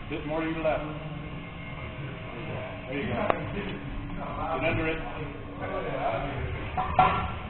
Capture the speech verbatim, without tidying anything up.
bit more to your left. There you go. Get under it.